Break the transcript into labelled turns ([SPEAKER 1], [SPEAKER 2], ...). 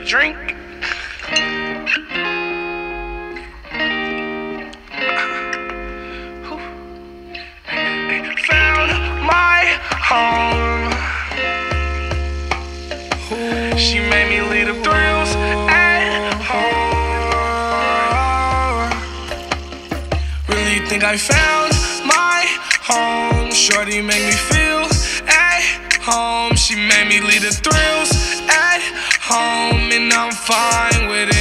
[SPEAKER 1] drink. Found my home. She made me leave the thrills at home. Really think I found my home. Shorty make me feel at home. She made me leave the thrills at home, and I'm fine with it.